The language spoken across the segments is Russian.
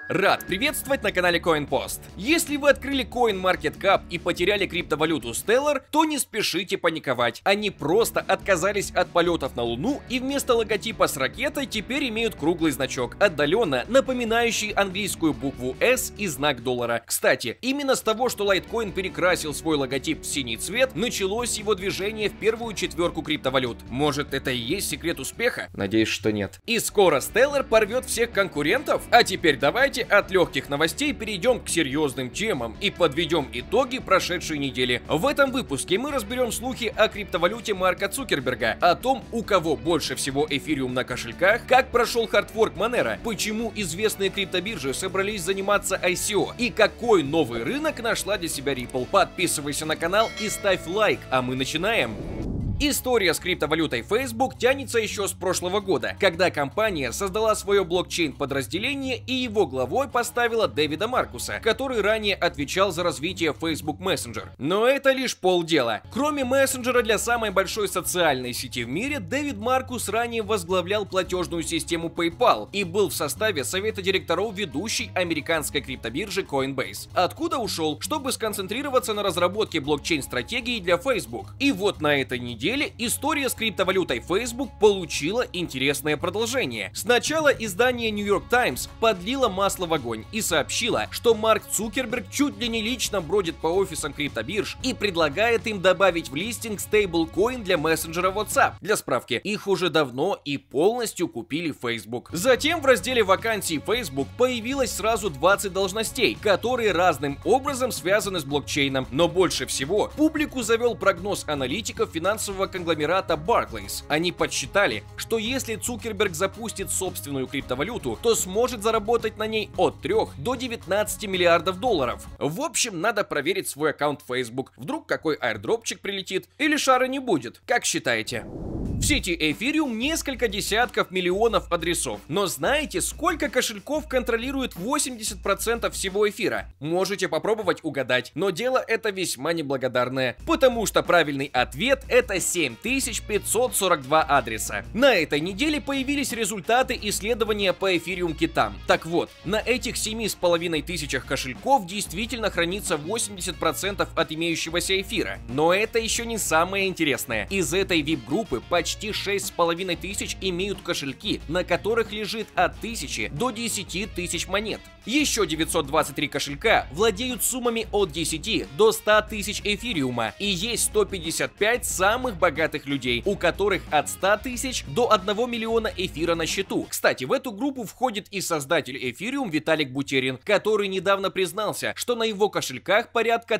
Рад приветствовать на канале CoinPost. Если вы открыли CoinMarketCap и потеряли криптовалюту Stellar, то не спешите паниковать. Они просто отказались от полетов на Луну и вместо логотипа с ракетой теперь имеют круглый значок, отдаленно напоминающий английскую букву S и знак доллара. Кстати, именно с того, что Litecoin перекрасил свой логотип в синий цвет, началось его движение в первую четверку криптовалют. Может, это и есть секрет успеха? Надеюсь, что нет. И скоро Stellar порвет всех конкурентов? А теперь давайте от легких новостей перейдем к серьезным темам и подведем итоги прошедшей недели. В этом выпуске мы разберем слухи о криптовалюте Марка Цукерберга, о том, у кого больше всего эфириум на кошельках, как прошел хардфорк Monero, почему известные криптобиржи собрались заниматься ICO и какой новый рынок нашла для себя Ripple. Подписывайся на канал и ставь лайк, а мы начинаем. История с криптовалютой Facebook тянется еще с прошлого года, когда компания создала свое блокчейн-подразделение и его главой поставила Дэвида Маркуса, который ранее отвечал за развитие Facebook Messenger. Но это лишь полдела. Кроме мессенджера для самой большой социальной сети в мире, Дэвид Маркус ранее возглавлял платежную систему PayPal и был в составе совета директоров ведущей американской криптобиржи Coinbase. Откуда ушел, чтобы сконцентрироваться на разработке блокчейн-стратегии для Facebook. И вот на этой неделе история с криптовалютой Facebook получила интересное продолжение. Сначала издание New York Times подлило масло в огонь и сообщило, что Марк Цукерберг чуть ли не лично бродит по офисам криптобирж и предлагает им добавить в листинг стейблкоин для мессенджера WhatsApp. Для справки, их уже давно и полностью купили Facebook. Затем в разделе вакансий Facebook появилось сразу 20 должностей, которые разным образом связаны с блокчейном, но больше всего публику завел прогноз аналитиков финансового конгломерата Barclays. Они подсчитали, что если Цукерберг запустит собственную криптовалюту, то сможет заработать на ней от 3 до 19 миллиардов долларов. В общем, надо проверить свой аккаунт Facebook. Вдруг какой аирдропчик прилетит или шара не будет. Как считаете? В сети Ethereum несколько десятков миллионов адресов. Но знаете, сколько кошельков контролирует 80% всего эфира? Можете попробовать угадать, но дело это весьма неблагодарное, потому что правильный ответ это 7542 адреса. На этой неделе появились результаты исследования по Ethereum китам. Так вот, на этих 7500 кошельков действительно хранится 80% от имеющегося эфира. Но это еще не самое интересное. Из этой VIP-группы почти 6500 имеют кошельки, на которых лежит от 1000 до 10 тысяч монет. Еще 923 кошелька владеют суммами от 10 до 100 тысяч эфириума. И есть 155 самых богатых людей, у которых от 100 тысяч до 1 миллиона эфира на счету. Кстати, в эту группу входит и создатель Ethereum Виталик Бутерин, который недавно признался, что на его кошельках порядка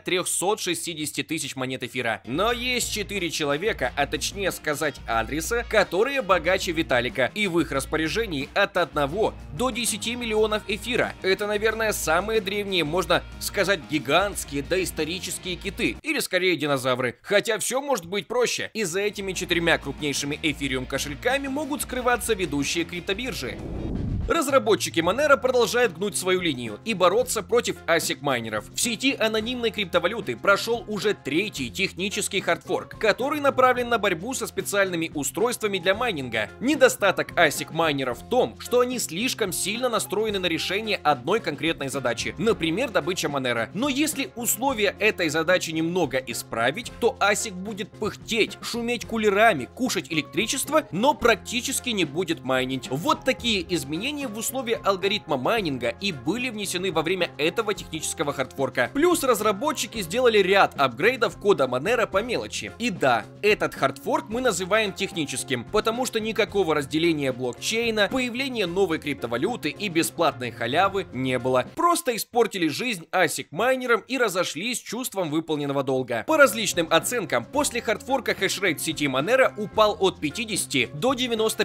360 тысяч монет эфира. Но есть 4 человека, а точнее сказать адреса, которые богаче Виталика, и в их распоряжении от 1 до 10 миллионов эфира. Это, наверное, самые древние, можно сказать, гигантские доисторические киты, или скорее динозавры. Хотя все может быть проще, и за этими 4 крупнейшими эфириум кошельками могут скрываться ведущие криптобиржи. Разработчики Monero продолжают гнуть свою линию и бороться против ASIC-майнеров. В сети анонимной криптовалюты прошел уже 3-й технический хардфорк, который направлен на борьбу со специальными устройствами для майнинга. Недостаток ASIC-майнеров в том, что они слишком сильно настроены на решение одной конкретной задачи, например, добыча Monero. Но если условия этой задачи немного исправить, то ASIC будет пыхтеть, шуметь кулерами, кушать электричество, но практически не будет майнить. Вот такие изменения в условия алгоритма майнинга и были внесены во время этого технического хардфорка. Плюс разработчики сделали ряд апгрейдов кода Monero по мелочи. И да, этот хардфорк мы называем техническим, потому что никакого разделения блокчейна, появления новой криптовалюты и бесплатной халявы не было. Просто испортили жизнь ASIC-майнерам и разошлись с чувством выполненного долга. По различным оценкам, после хардфорка хешрейт сети Monero упал от 50 до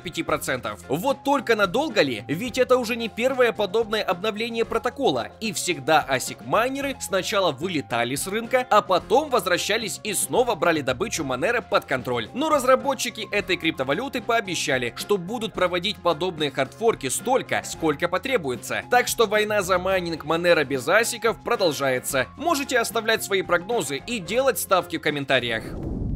95%. Вот только надолго ли? Ведь это уже не первое подобное обновление протокола, и всегда ASIC-майнеры сначала вылетали с рынка, а потом возвращались и снова брали добычу Monero под контроль. Но разработчики этой криптовалюты пообещали, что будут проводить подобные хардфорки столько, сколько потребуется. Так что война за майнинг Monero без асиков продолжается. Можете оставлять свои прогнозы и делать ставки в комментариях.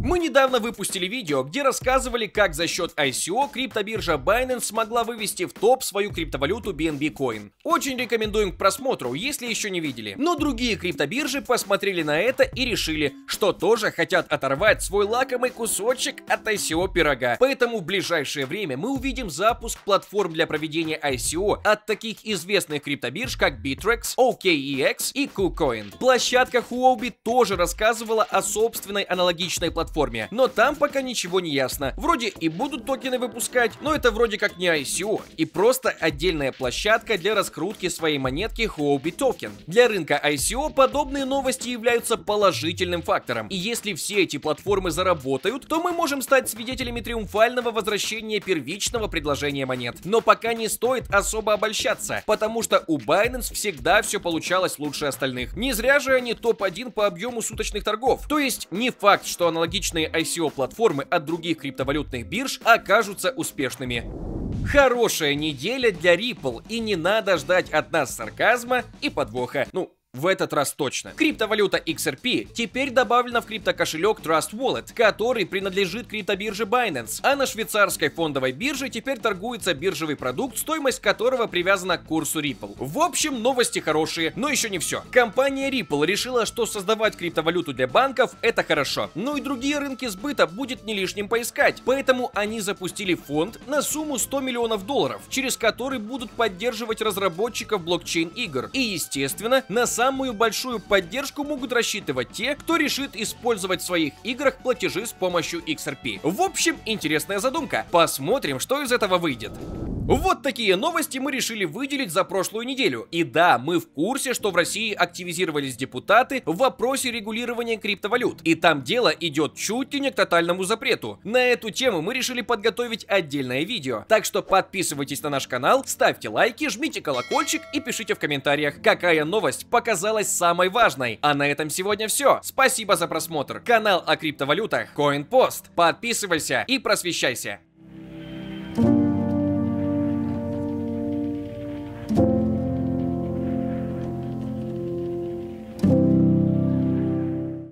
Мы недавно выпустили видео, где рассказывали, как за счет ICO криптобиржа Binance смогла вывести в топ свою криптовалюту BNB Coin. Очень рекомендуем к просмотру, если еще не видели. Но другие криптобиржи посмотрели на это и решили, что тоже хотят оторвать свой лакомый кусочек от ICO пирога. Поэтому в ближайшее время мы увидим запуск платформ для проведения ICO от таких известных криптобирж, как Bittrex, OKEX и KuCoin. Площадка Huobi тоже рассказывала о собственной аналогичной платформе, но там пока ничего не ясно. Вроде и будут токены выпускать, но это вроде как не ICO и просто отдельная площадка для раскрутки своей монетки Huobi Token. Для рынка ICO подобные новости являются положительным фактором, и если все эти платформы заработают, то мы можем стать свидетелями триумфального возвращения первичного предложения монет. Но пока не стоит особо обольщаться, потому что у Binance всегда все получалось лучше остальных. Не зря же они топ-1 по объему суточных торгов. То есть не факт, что аналогичные ICO-платформы от других криптовалютных бирж окажутся успешными. Хорошая неделя для Ripple, и не надо ждать от нас сарказма и подвоха. В этот раз точно. Криптовалюта XRP теперь добавлена в криптокошелек Trust Wallet, который принадлежит криптобирже Binance, а на швейцарской фондовой бирже теперь торгуется биржевый продукт, стоимость которого привязана к курсу Ripple. В общем, новости хорошие, но еще не все. Компания Ripple решила, что создавать криптовалюту для банков — это хорошо, но и другие рынки сбыта будет не лишним поискать, поэтому они запустили фонд на сумму $100 миллионов, через который будут поддерживать разработчиков блокчейн-игр. И, естественно, на самую большую поддержку могут рассчитывать те, кто решит использовать в своих играх платежи с помощью XRP. В общем, интересная задумка. Посмотрим, что из этого выйдет. Вот такие новости мы решили выделить за прошлую неделю. И да, мы в курсе, что в России активизировались депутаты в вопросе регулирования криптовалют. И там дело идет чуть ли не к тотальному запрету. На эту тему мы решили подготовить отдельное видео. Так что подписывайтесь на наш канал, ставьте лайки, жмите колокольчик и пишите в комментариях, какая новость показалась самой важной. А на этом сегодня все. Спасибо за просмотр. Канал о криптовалютах CoinPost. Подписывайся и просвещайся.